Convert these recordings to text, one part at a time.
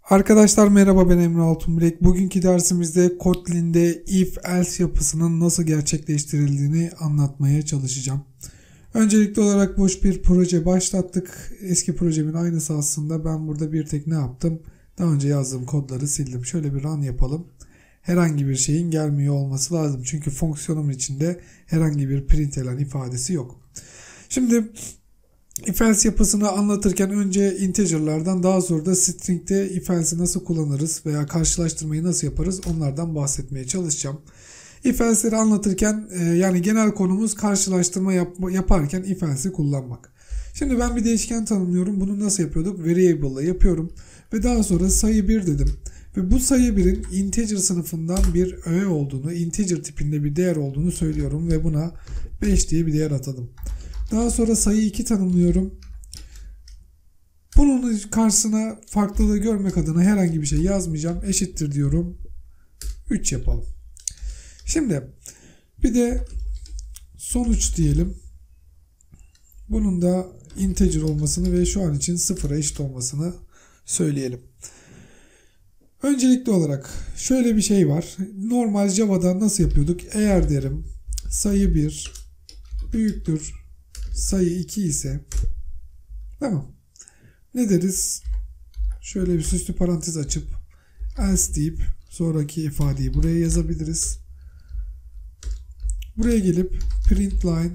Arkadaşlar merhaba, ben Emre Altunbilek. Bugünkü dersimizde Kotlin'de if-else yapısının nasıl gerçekleştirildiğini anlatmaya çalışacağım. Öncelikli olarak boş bir proje başlattık. Eski projemin aynısı aslında. Ben burada bir tek ne yaptım? Daha önce yazdığım kodları sildim. Şöyle bir run yapalım. Herhangi bir şeyin gelmiyor olması lazım. Çünkü fonksiyonum içinde herhangi bir println ifadesi yok. Şimdi if-else yapısını anlatırken önce integer'lardan, daha sonra da string'de if-else'i nasıl kullanırız veya karşılaştırmayı nasıl yaparız onlardan bahsetmeye çalışacağım. If-else'leri anlatırken yani genel konumuz karşılaştırma yaparken if-else'i kullanmak. Şimdi ben bir değişken tanımlıyorum. Bunu nasıl yapıyorduk? Variable ile yapıyorum. Ve daha sonra sayı 1 dedim. Ve bu sayı 1'in integer sınıfından bir öğe olduğunu, integer tipinde bir değer olduğunu söylüyorum. Ve buna 5 diye bir değer atadım. Daha sonra sayı 2 tanımlıyorum. Bunun karşısına farklılığı görmek adına herhangi bir şey yazmayacağım. Eşittir diyorum. 3 yapalım. Şimdi bir de sonuç diyelim. Bunun da integer olmasını ve şu an için 0'a eşit olmasını söyleyelim. Öncelikli olarak şöyle bir şey var. Normal Java'da nasıl yapıyorduk? Eğer derim sayı 1 büyüktür sayı 2 ise, tamam, ne deriz? Şöyle bir süslü parantez açıp else deyip sonraki ifadeyi buraya yazabiliriz. Buraya gelip println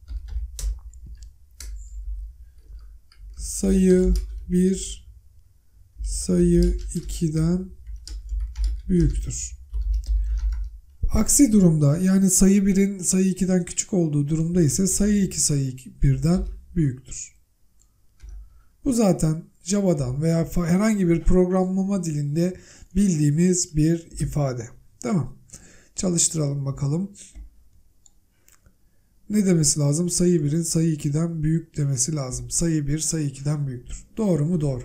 sayı 1 sayı 2'den büyüktür. Aksi durumda, yani sayı 1'in sayı 2'den küçük olduğu durumda ise sayı 2 sayı 1'den büyüktür. Bu zaten Java'dan veya herhangi bir programlama dilinde bildiğimiz bir ifade. Tamam. Çalıştıralım bakalım. Ne demesi lazım? Sayı 1'in sayı 2'den büyük demesi lazım. Sayı 1 sayı 2'den büyüktür. Doğru mu? Doğru.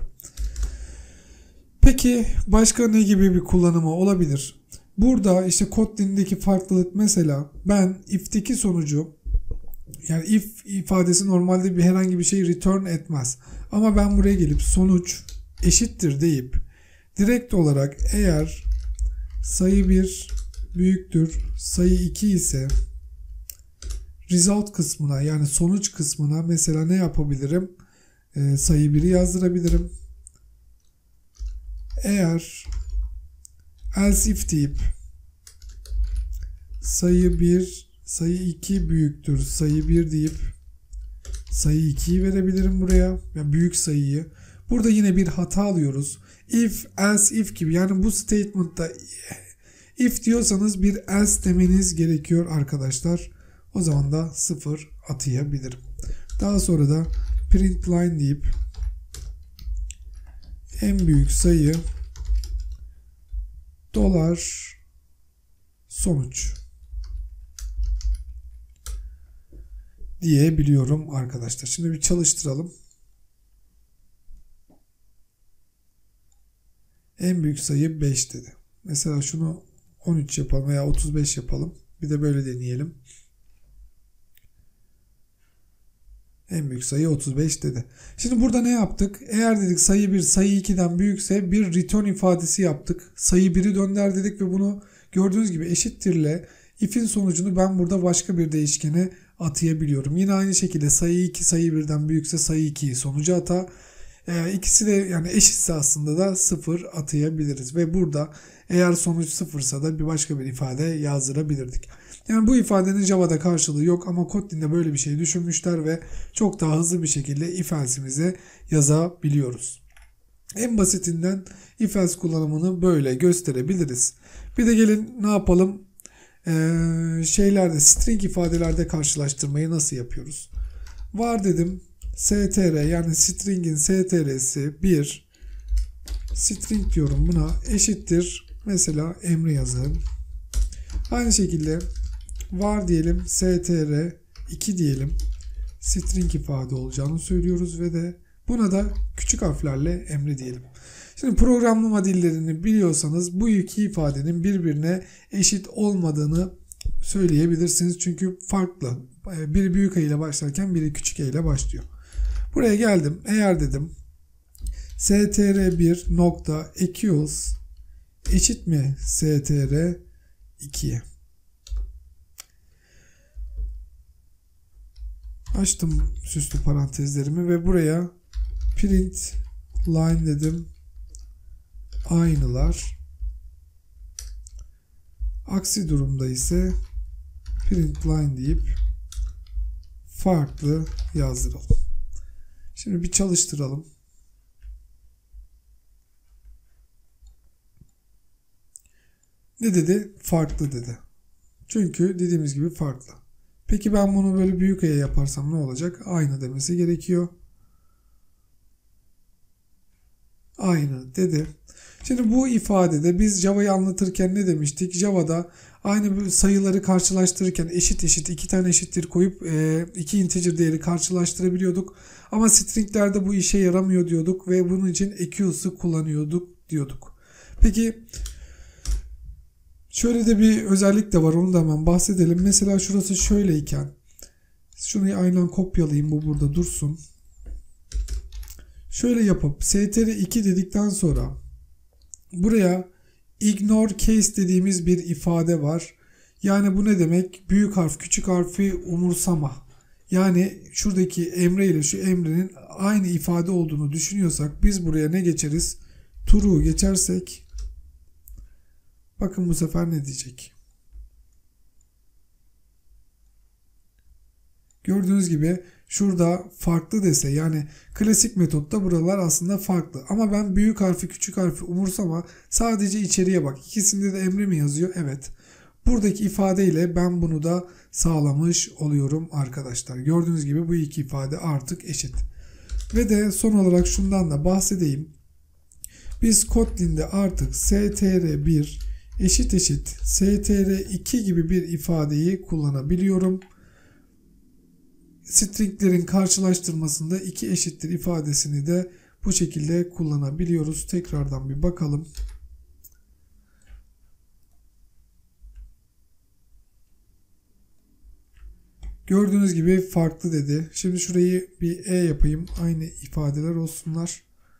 Peki başka ne gibi bir kullanımı olabilir? Burada işte Kotlin'deki farklılık, mesela ben if'teki sonucu, yani if ifadesi normalde herhangi bir şey return etmez. Ama ben buraya gelip sonuç eşittir deyip direkt olarak eğer sayı 1 büyüktür sayı 2 ise result kısmına, yani sonuç kısmına mesela ne yapabilirim? Sayı 1'i yazdırabilirim. Eğer else if deyip sayı 1 sayı 2 büyüktür sayı 1 deyip sayı 2'yi verebilirim buraya, yani büyük sayıyı. Burada yine bir hata alıyoruz. If, else, if gibi, yani bu statement'ta if diyorsanız bir else demeniz gerekiyor arkadaşlar. O zaman da 0 atayabilirim. Daha sonra da println deyip en büyük sayı dolar sonuç diyebiliyorum arkadaşlar. Şimdi bir çalıştıralım. En büyük sayı 5 dedi. Mesela şunu 13 yapalım veya 35 yapalım. Bir de böyle deneyelim. En büyük sayı 35 dedi. Şimdi burada ne yaptık? Eğer dedik sayı 1 sayı 2'den büyükse bir return ifadesi yaptık. Sayı 1'i dönder dedik ve bunu gördüğünüz gibi eşittirle if'in sonucunu ben burada başka bir değişkene atayabiliyorum. Yine aynı şekilde sayı 2 sayı 1'den büyükse sayı 2'yi sonuca ata. İkisi de yani eşitse aslında da 0 atayabiliriz. Ve burada eğer sonuç 0 ise da bir başka bir ifade yazdırabilirdik. Yani bu ifadenin Java'da karşılığı yok ama Kotlin'de böyle bir şey düşünmüşler ve çok daha hızlı bir şekilde if-else'imize yazabiliyoruz. En basitinden if-else kullanımını böyle gösterebiliriz. Bir de gelin ne yapalım? String ifadelerde karşılaştırmayı nasıl yapıyoruz? Var dedim. str, yani string'in str'si 1 string diyorum, buna eşittir. Mesela Emre yazalım. Aynı şekilde var diyelim, str 2 diyelim. String ifade olacağını söylüyoruz ve de buna da küçük harflerle Emre diyelim. Şimdi programlama dillerini biliyorsanız bu iki ifadenin birbirine eşit olmadığını söyleyebilirsiniz. Çünkü farklı. Biri büyük E ile başlarken biri küçük E ile başlıyor. Buraya geldim. Eğer dedim str1 nokta equals eşit mi str2'ye? Açtım süslü parantezlerimi ve buraya print line dedim. Aynılar. Aksi durumda ise print line deyip farklı yazdıralım. Şimdi bir çalıştıralım. Ne dedi? Farklı dedi. Çünkü dediğimiz gibi farklı. Peki ben bunu böyle büyük E yaparsam ne olacak? Aynı demesi gerekiyor. Aynı dedi. Şimdi bu ifadede biz Java'yı anlatırken ne demiştik? Java'da aynı sayıları karşılaştırırken eşit iki tane eşittir koyup iki integer değeri karşılaştırabiliyorduk. Ama stringlerde bu işe yaramıyor diyorduk ve bunun için equals'ı kullanıyorduk diyorduk. Peki şöyle de bir özellik de var, onu da hemen bahsedelim. Mesela şurası şöyleyken şunu aynen kopyalayayım, bu burada dursun. Şöyle yapıp str2 dedikten sonra buraya ignore case dediğimiz bir ifade var. Yani bu ne demek? Büyük harf küçük harfi umursama. Yani şuradaki Emre ile şu Emre'nin aynı ifade olduğunu düşünüyorsak biz buraya ne geçeriz? True geçersek bakın bu sefer ne diyecek? Gördüğünüz gibi şurada farklı dese, yani klasik metotta buralar aslında farklı. Ama ben büyük harfi küçük harfi umursama, sadece içeriye bak. İkisinde de Emre mi yazıyor? Evet. Buradaki ifadeyle ben bunu da sağlamış oluyorum arkadaşlar. Gördüğünüz gibi bu iki ifade artık eşit. Ve de son olarak şundan da bahsedeyim. Biz Kotlin'de artık str1 eşit str2 gibi bir ifadeyi kullanabiliyorum. Stringlerin karşılaştırmasında iki eşittir ifadesini de bu şekilde kullanabiliyoruz. Tekrardan bir bakalım. Gördüğünüz gibi farklı dedi. Şimdi şurayı bir E yapayım. Aynı ifadeler olsunlar.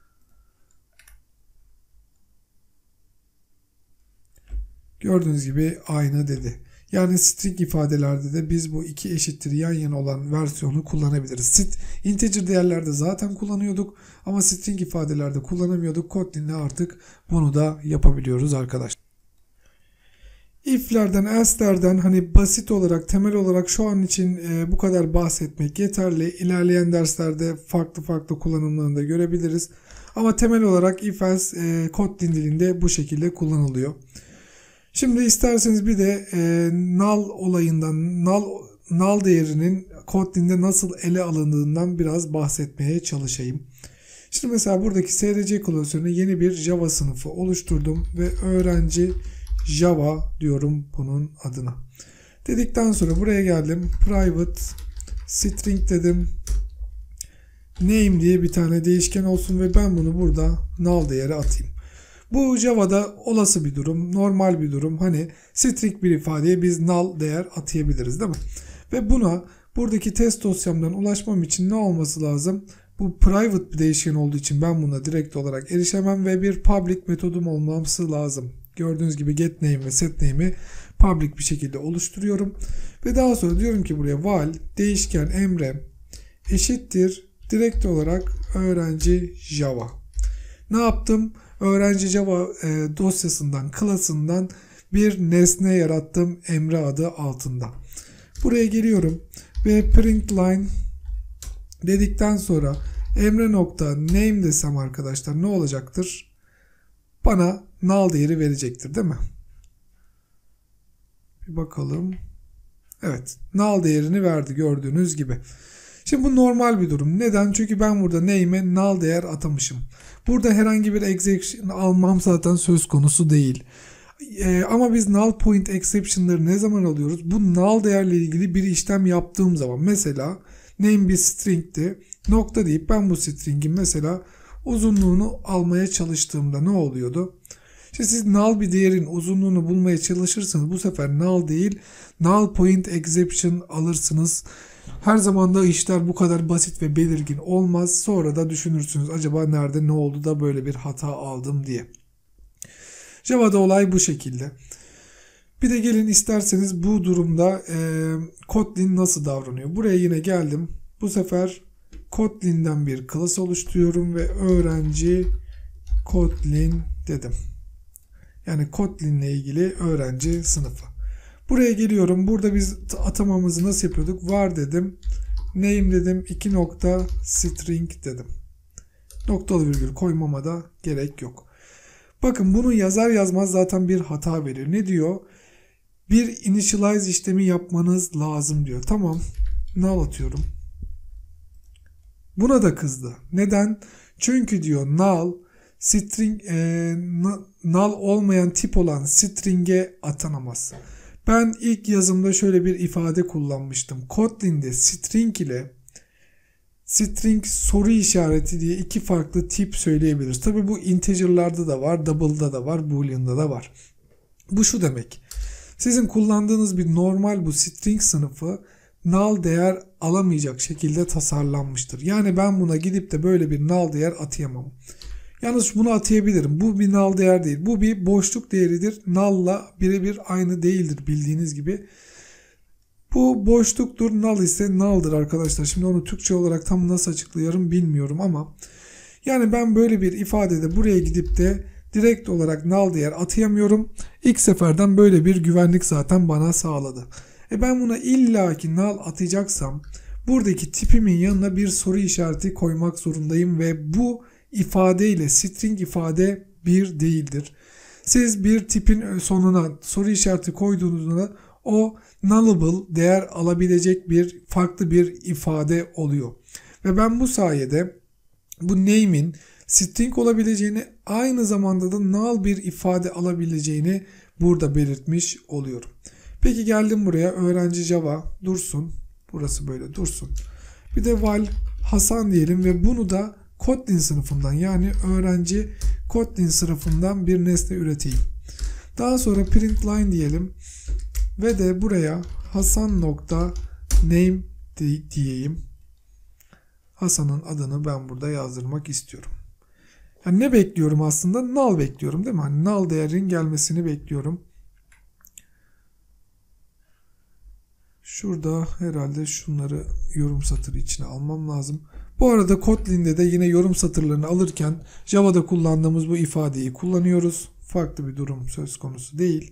Gördüğünüz gibi aynı dedi. Yani string ifadelerde de biz bu iki eşittir yan yana olan versiyonu kullanabiliriz. Integer değerlerde zaten kullanıyorduk ama string ifadelerde kullanamıyorduk. Kotlin'le artık bunu da yapabiliyoruz arkadaşlar. If'lerden, else'lerden hani basit olarak, temel olarak şu an için bu kadar bahsetmek yeterli. İlerleyen derslerde farklı kullanımlarını da görebiliriz. Ama temel olarak if else Kotlin dilinde bu şekilde kullanılıyor. Şimdi isterseniz bir de null olayından, null değerinin Kotlin'de nasıl ele alındığından biraz bahsetmeye çalışayım. Şimdi mesela buradaki src klasörüne yeni bir Java sınıfı oluşturdum ve öğrenci Java diyorum bunun adına. Dedikten sonra buraya geldim. Private string dedim. Name diye bir tane değişken olsun ve ben bunu burada null değeri atayım. Bu Java'da olası bir durum, normal bir durum. Hani string bir ifadeye biz null değer atayabiliriz değil mi? Ve buna buradaki test dosyamdan ulaşmam için ne olması lazım? Bu private bir değişken olduğu için ben buna direkt olarak erişemem ve bir public metodum olması lazım. Gördüğünüz gibi getName ve setName'i public bir şekilde oluşturuyorum. Ve daha sonra diyorum ki buraya val değişken Emre eşittir direkt olarak öğrenci Java. Ne yaptım? Öğrenci Java dosyasından, klasından bir nesne yarattım Emre adı altında. Buraya geliyorum ve print line dedikten sonra Emre.name desem arkadaşlar ne olacaktır? Bana null değeri verecektir değil mi? Bir bakalım. Evet, null değerini verdi gördüğünüz gibi. Şimdi bu normal bir durum. Neden? Çünkü ben burada name'e null değer atamışım. Burada herhangi bir exception almam zaten söz konusu değil. Ama biz null point exception'ları ne zaman alıyoruz? Bu null değerle ilgili bir işlem yaptığım zaman. Mesela name bir string'ti. Nokta deyip ben bu string'in mesela uzunluğunu almaya çalıştığımda ne oluyordu? İşte siz null bir değerin uzunluğunu bulmaya çalışırsanız bu sefer null değil null point exception alırsınız. Her zaman da işler bu kadar basit ve belirgin olmaz. Sonra da düşünürsünüz acaba nerede ne oldu da böyle bir hata aldım diye. Java'da olay bu şekilde. Bir de gelin isterseniz bu durumda Kotlin nasıl davranıyor? Buraya yine geldim. Bu sefer Kotlin'den bir class oluşturuyorum ve öğrenci Kotlin dedim. Yani Kotlin'le ilgili öğrenci sınıfı. Buraya geliyorum. Burada biz atamamızı nasıl yapıyorduk? Var dedim. Name dedim. 2 nokta string dedim. Noktalı virgül koymama da gerek yok. Bakın bunu yazar yazmaz zaten bir hata veriyor. Ne diyor? Bir initialize işlemi yapmanız lazım diyor. Tamam. Null atıyorum. Buna da kızdı. Neden? Çünkü diyor null string null olmayan tip olan string'e atanamaz. Ben ilk yazımda şöyle bir ifade kullanmıştım. Kotlin'de string ile string soru işareti diye iki farklı tip söyleyebiliriz. Tabi bu integer'larda da var, double'da da var, boolean'da da var. Bu şu demek. Sizin kullandığınız bir normal bu string sınıfı null değer alamayacak şekilde tasarlanmıştır. Yani ben buna gidip de böyle bir null değer atayamam. Yalnız bunu atayabilirim. Bu bir null değer değil. Bu bir boşluk değeridir. Null'la birebir aynı değildir bildiğiniz gibi. Bu boşluktur. Null ise null'dır arkadaşlar. Şimdi onu Türkçe olarak tam nasıl açıklayarım bilmiyorum ama yani ben böyle bir ifadede buraya gidip de direkt olarak null değer atayamıyorum. İlk seferden böyle bir güvenlik zaten bana sağladı. Ben buna illaki null atacaksam buradaki tipimin yanına bir soru işareti koymak zorundayım ve bu ifade ile string ifade bir değildir. Siz bir tipin sonuna soru işareti koyduğunuzda o nullable değer alabilecek bir farklı bir ifade oluyor. Ve ben bu sayede bu name'in string olabileceğini aynı zamanda da null bir ifade alabileceğini burada belirtmiş oluyorum. Peki geldim buraya öğrenci Java dursun. Burası böyle dursun. Bir de val Hasan diyelim ve bunu da Kotlin sınıfından yani öğrenci Kotlin sınıfından bir nesne üreteyim. Daha sonra print line diyelim ve de buraya Hasan.name diyeyim. Hasan'ın adını ben burada yazdırmak istiyorum. Yani ne bekliyorum aslında? Null bekliyorum değil mi? Hani null değerin gelmesini bekliyorum. Şurada herhalde şunları yorum satırı içine almam lazım. Bu arada Kotlin'de de yine yorum satırlarını alırken Java'da kullandığımız bu ifadeyi kullanıyoruz. Farklı bir durum söz konusu değil.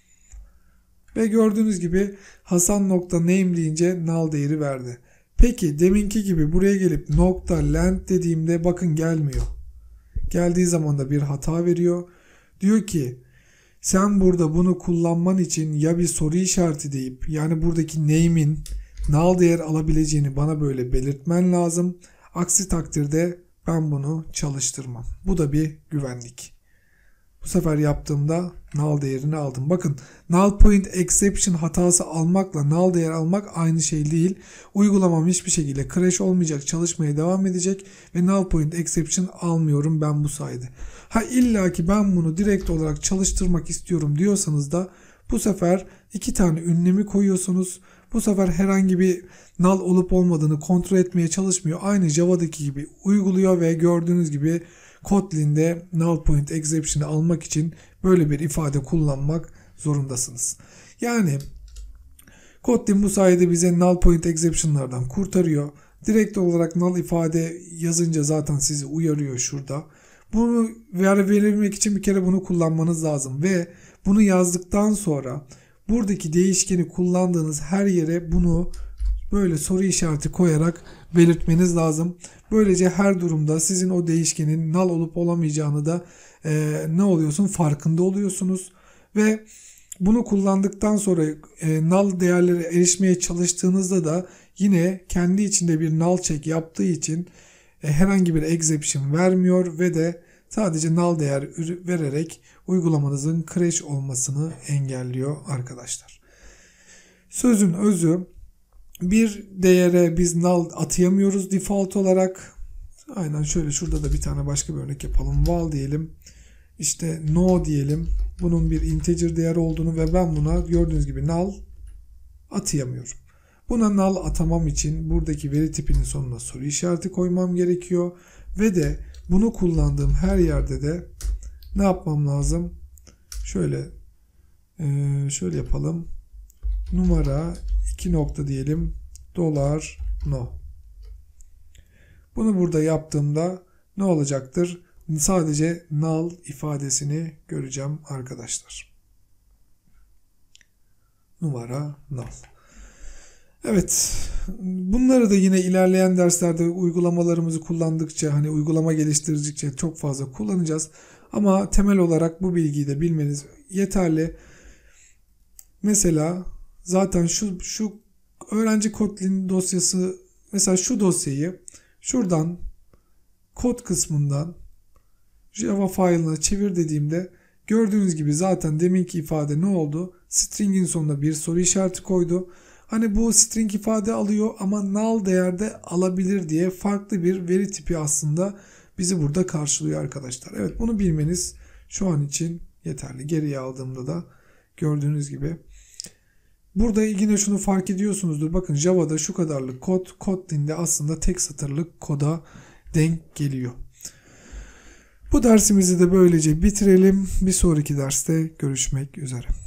Ve gördüğünüz gibi Hasan.name deyince null değeri verdi. Peki deminki gibi buraya gelip .length dediğimde bakın gelmiyor. Geldiği zaman da bir hata veriyor. Diyor ki sen burada bunu kullanman için ya bir soru işareti deyip yani buradaki name'in null değer alabileceğini bana böyle belirtmen lazım. Aksi takdirde ben bunu çalıştırmam. Bu da bir güvenlik. Bu sefer yaptığımda null değerini aldım. Bakın null point exception hatası almakla null değer almak aynı şey değil. Uygulamam hiçbir şekilde crash olmayacak, çalışmaya devam edecek ve null point exception almıyorum ben bu sayede. Ha illa ki ben bunu direkt olarak çalıştırmak istiyorum diyorsanız da bu sefer iki tane ünlemi koyuyorsunuz. Bu sefer herhangi bir null olup olmadığını kontrol etmeye çalışmıyor. Aynı Java'daki gibi uyguluyor ve gördüğünüz gibi Kotlin'de null point exception'ı almak için böyle bir ifade kullanmak zorundasınız. Yani Kotlin bu sayede bize null point exception'lardan kurtarıyor. Direkt olarak null ifade yazınca zaten sizi uyarıyor şurada. Bunu verebilmek için bir kere bunu kullanmanız lazım ve bunu yazdıktan sonra buradaki değişkeni kullandığınız her yere bunu böyle soru işareti koyarak belirtmeniz lazım. Böylece her durumda sizin o değişkenin null olup olamayacağını da ne oluyorsun farkında oluyorsunuz. Ve bunu kullandıktan sonra null değerlere erişmeye çalıştığınızda da yine kendi içinde bir null check yaptığı için herhangi bir exception vermiyor ve de sadece null değer vererek uygulamanızın crash olmasını engelliyor arkadaşlar. Sözün özü, bir değere biz null atayamıyoruz default olarak. Aynen şöyle şurada da bir tane başka bir örnek yapalım. Val diyelim. işte no diyelim. Bunun bir integer değer olduğunu ve ben buna gördüğünüz gibi null atayamıyorum. Buna null atamam için buradaki veri tipinin sonuna soru işareti koymam gerekiyor. Ve de bunu kullandığım her yerde de ne yapmam lazım? Şöyle yapalım. Numara 2 nokta diyelim. Dolar no. Bunu burada yaptığımda ne olacaktır? Sadece null ifadesini göreceğim arkadaşlar. Numara null. Evet, bunları da yine ilerleyen derslerde uygulamalarımızı kullandıkça, hani uygulama geliştirdikçe çok fazla kullanacağız. Ama temel olarak bu bilgiyi de bilmeniz yeterli. Mesela zaten şu öğrenci Kotlin dosyası, mesela şu dosyayı şuradan kod kısmından Java file'ına çevir dediğimde gördüğünüz gibi zaten deminki ifade ne oldu? String'in sonuna bir soru işareti koydu. Hani bu string ifade alıyor ama null değerde alabilir diye farklı bir veri tipi aslında bizi burada karşılıyor arkadaşlar. Evet, bunu bilmeniz şu an için yeterli. Geriye aldığımda da gördüğünüz gibi. Burada yine şunu fark ediyorsunuzdur. Bakın Java'da şu kadarlık kod, Kotlin'de aslında tek satırlık koda denk geliyor. Bu dersimizi de böylece bitirelim. Bir sonraki derste görüşmek üzere.